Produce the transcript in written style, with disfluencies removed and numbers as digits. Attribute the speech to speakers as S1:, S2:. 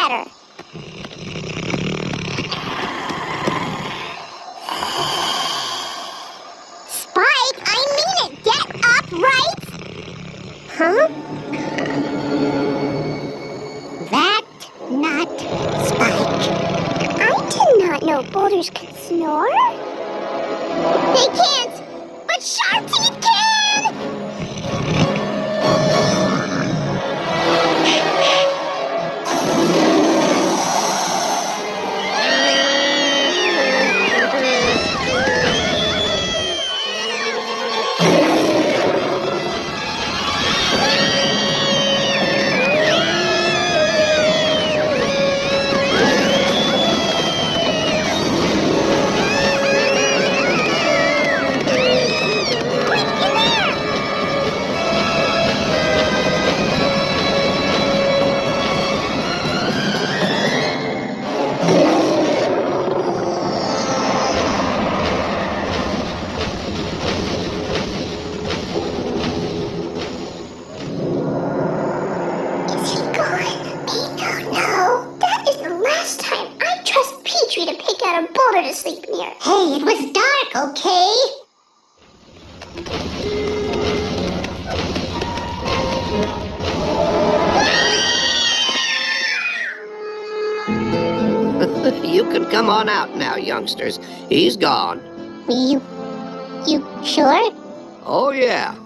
S1: better. Spike, I mean it. Get up, right? Huh? That not Spike. I did not know boulders could snore. They can't, but Sharptooth can! To pick out a boulder to sleep near. Hey, it was dark, okay?
S2: You can come on out now, youngsters. He's gone.
S1: You sure?
S2: Oh, yeah.